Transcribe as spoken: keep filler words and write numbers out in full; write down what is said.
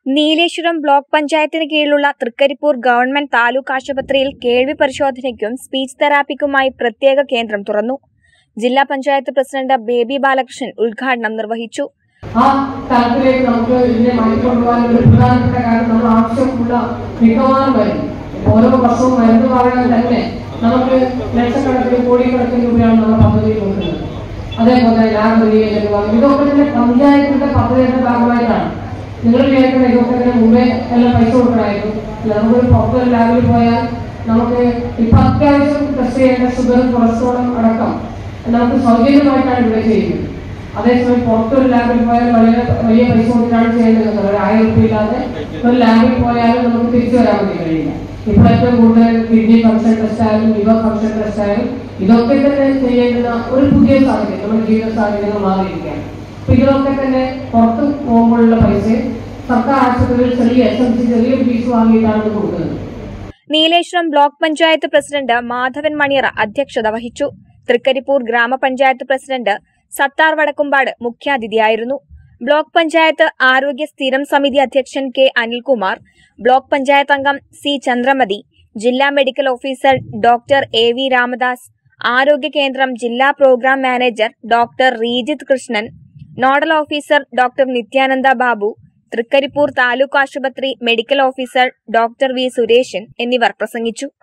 Nileshwaram block പഞ്ചായത്തിന് കീഴിലുള്ള Trikaripur government taluk ആശുപത്രിയിൽ കേൾവി പരിശോധനയ്ക്കും സ്പീച്ച് തെറാപ്പിക്കുമായി പ്രത്യേക കേന്ദ്രം തുറന്നു. ജില്ലാ പഞ്ചായത്ത് പ്രസിഡന്റ് ബേബി ബാലകൃഷ്ണൻ ഉദ്ഘാടനം നിർവഹിച്ചു. ആ തലത്തിലേക്ക് നമുക്ക് ഇതിനെ മാറ്റിക്കൊണ്ടുപോകാൻ ഒരു പ്രധാനപ്പെട്ട കാര്യം നമ്മൾ ആവശ്യമുള്ള മിക്കവാറും വരും. ഓരോ വർഷവും മരുന്ന് വാങ്ങാൻ തന്നെ നമുക്ക് ലക്ഷക്കണക്കിന് കോടിക്കണക്കിന് രൂപയാണ് നമ്മൾ പദ്ധതി കൊടുക്കുന്നത്. അതേപോലെ ലാബ് ഇതൊക്കെ തന്നെ പഞ്ചായത്തിന്റെ പദ്ധതിയുടെ ഭാഗമായിട്ടാണ്. നിങ്ങൾ വിചാരിക്കുന്ന ഇതൊക്കെ തന്നെ മുമ്പേ എല്ലാം പൈസ കൊടുക്കണമായിരുന്നു. നമുക്കൊരു പുറത്തൊരു ലാബിൽ പോയാൽ നമുക്ക് ഇപ്പൊ അത്യാവശ്യം ടെസ്റ്റ് ചെയ്യേണ്ട ഷുഗറും കൊളസ്ട്രോളും അടക്കം നമുക്ക് സൗജന്യമായിട്ടാണ് ഇവിടെ ചെയ്യുന്നത്. അതേസമയം പുറത്തൊരു ലാബിൽ പോയാൽ വളരെ വലിയ പൈസ കൊടുത്തിട്ടാണ് ചെയ്യുന്നത്. ഒരു ആയിരം രൂപ ഇല്ലാതെ ഒരു ലാബിൽ പോയാലും നമുക്ക് തിരിച്ചു വരാൻ വേണ്ടി കഴിയില്ല. ഇപ്പോൾ ഏറ്റവും കൂടുതൽ കിഡ്നി ഫംഗ്ഷൻ ടെസ്റ്റ് ആയാലും ലിവർ ഫംഗ്ഷൻ ടെസ്റ്റ് ആയാലും ഇതൊക്കെ തന്നെ ചെയ്യേണ്ടുന്ന ഒരു പുതിയ സാഹചര്യം നമ്മുടെ ജീവിത സാഹചര്യങ്ങൾ മാറിയിരിക്കുകയാണ്. അപ്പൊ ഇതിലൊക്കെ തന്നെ പുറത്ത് പോകുമ്പോഴുള്ള പൈസ സർക്കാർ ആശുപത്രിയിൽ ചെറിയ എസ് എം സി ചെറിയ ഫീസ് വാങ്ങിയിട്ടാണ് കൊടുക്കുന്നത്. നീലേശ്വരം ബ്ലോക്ക് പഞ്ചായത്ത് പ്രസിഡന്റ് മാധവൻ മണിയറ അധ്യക്ഷത വഹിച്ചു. തൃക്കരിപ്പൂർ ഗ്രാമപഞ്ചായത്ത് പ്രസിഡന്റ് സത്താർ വടക്കുംപാട് മുഖ്യാതിഥിയായിരുന്നു. ബ്ലോക്ക് പഞ്ചായത്ത് ആരോഗ്യ സ്ഥിരം സമിതി അധ്യക്ഷൻ കെ അനിൽകുമാർ, ബ്ലോക്ക് പഞ്ചായത്ത് അംഗം സി ചന്ദ്രമതി, ജില്ലാ medical officer doctor A V Ramadas, ആരോഗ്യ കേന്ദ്രം ജില്ലാ programme manager doctor Rijith Krishnan, nodal officer doctor Nithyananda Babu, Trikaripur taluk ആശുപത്രി medical officer doctor V Sureshan എന്നിവർ പ്രസംഗിച്ചു.